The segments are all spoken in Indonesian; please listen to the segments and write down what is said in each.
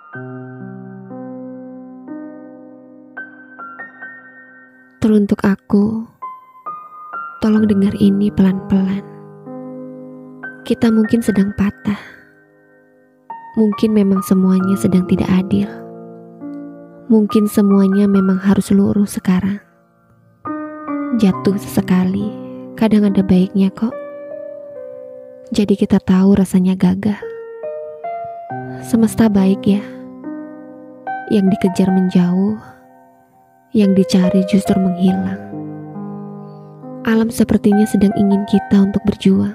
Teruntuk aku, tolong dengar ini pelan-pelan. Kita mungkin sedang patah. Mungkin memang semuanya sedang tidak adil. Mungkin semuanya memang harus luruh sekarang. Jatuh sesekali, kadang ada baiknya kok. Jadi kita tahu rasanya gagal. Semesta baik ya. Yang dikejar menjauh, yang dicari justru menghilang. Alam sepertinya sedang ingin kita untuk berjuang.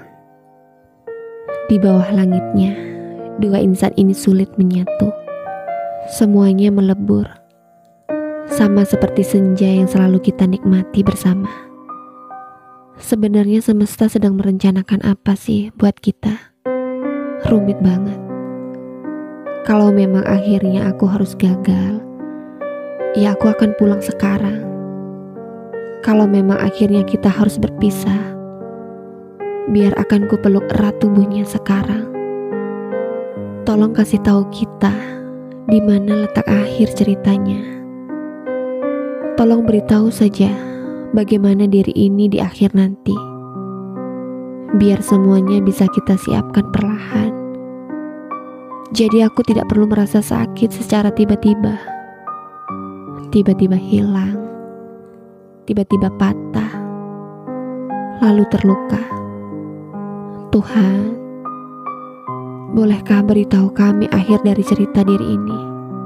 Di bawah langitnya, dua insan ini sulit menyatu. Semuanya melebur, sama seperti senja yang selalu kita nikmati bersama. Sebenarnya semesta sedang merencanakan apa sih buat kita? Rumit banget. Kalau memang akhirnya aku harus gagal, ya aku akan pulang sekarang. Kalau memang akhirnya kita harus berpisah, biar akan ku peluk erat tubuhnya sekarang. Tolong kasih tahu kita di mana letak akhir ceritanya. Tolong beritahu saja bagaimana diri ini di akhir nanti. Biar semuanya bisa kita siapkan perlahan. Jadi aku tidak perlu merasa sakit secara tiba-tiba. Tiba-tiba hilang, tiba-tiba patah, lalu terluka. Tuhan, bolehkah beritahu kami akhir dari cerita diri ini?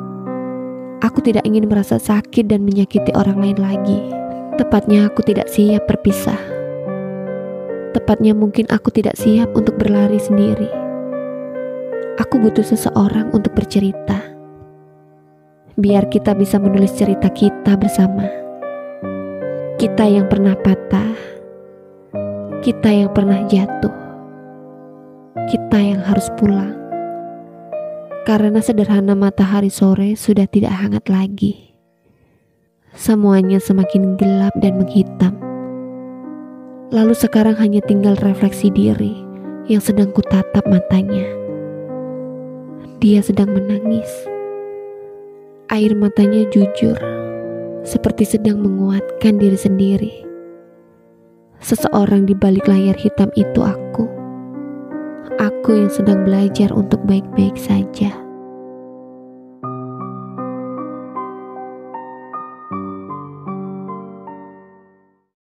Aku tidak ingin merasa sakit dan menyakiti orang lain lagi. Tepatnya aku tidak siap berpisah. Tepatnya mungkin aku tidak siap untuk berlari sendiri. Aku butuh seseorang untuk bercerita. Biar kita bisa menulis cerita kita bersama. Kita yang pernah patah, kita yang pernah jatuh, kita yang harus pulang. Karena sederhana matahari sore sudah tidak hangat lagi. Semuanya semakin gelap dan menghitam. Lalu sekarang hanya tinggal refleksi diri yang sedang kutatap matanya. Dia sedang menangis. Air matanya jujur, seperti sedang menguatkan diri sendiri. Seseorang di balik layar hitam itu aku. Aku yang sedang belajar untuk baik-baik saja.